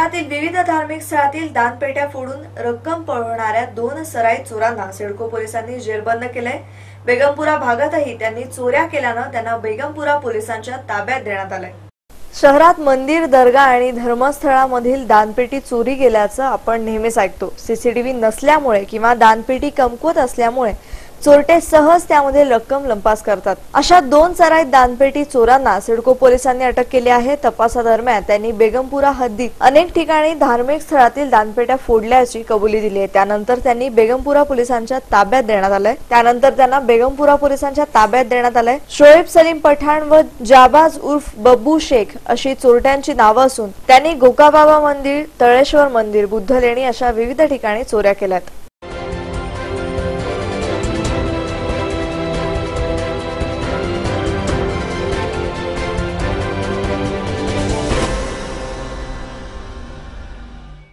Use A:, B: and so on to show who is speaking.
A: शहरातील विविध धार्मिक स्थळातील दानपेट्या फोडून रक्कम पळवणाऱ्या 2 सराईत चोरांना सिडको पोलिसांनी जेरबंद केलंय। बेगमपुरा भागातही त्यांनी चोऱ्या केल्यानं त्यांना बेगमपुरा पोलिसांच्या ताब्यात देण्यात आलंय। शहरात मंदिर, दर्गा आणि धर्मस्थळामधील दानपेटी चोरी गेल्याचं आपण नेहमीच ऐकतो। सीसीटीव्ही नसल्यामुळे किंवा दानपेटी कमकुवत असल्यामुळे चोरटे सहज त्यामध्ये रक्कम लंपास करतात। अशा 2 सराईत दानपेटी चोरांना सिडको पोलिसांनी अटक केली आहे। तपासादरम्यान त्यांनी बेगमपुरा हद्दीत अनेक ठिकाणी धार्मिक स्थळातील दानपेट्या फोडल्याची कबुली दिली आहे। त्यानंतर त्यांना बेगमपुरा पोलिसांच्या ताब्यात देण्यात आलंय। शोएब सलीम पठाण व जाबाज उर्फ बब्बू शेख अशी चोरट्यांची नावं असून त्यांनी गोकाबाबा मंदिर, तळेश्वर मंदिर, बुद्धलेणी अशा विविध ठिकाणी चोऱ्या केल्यात।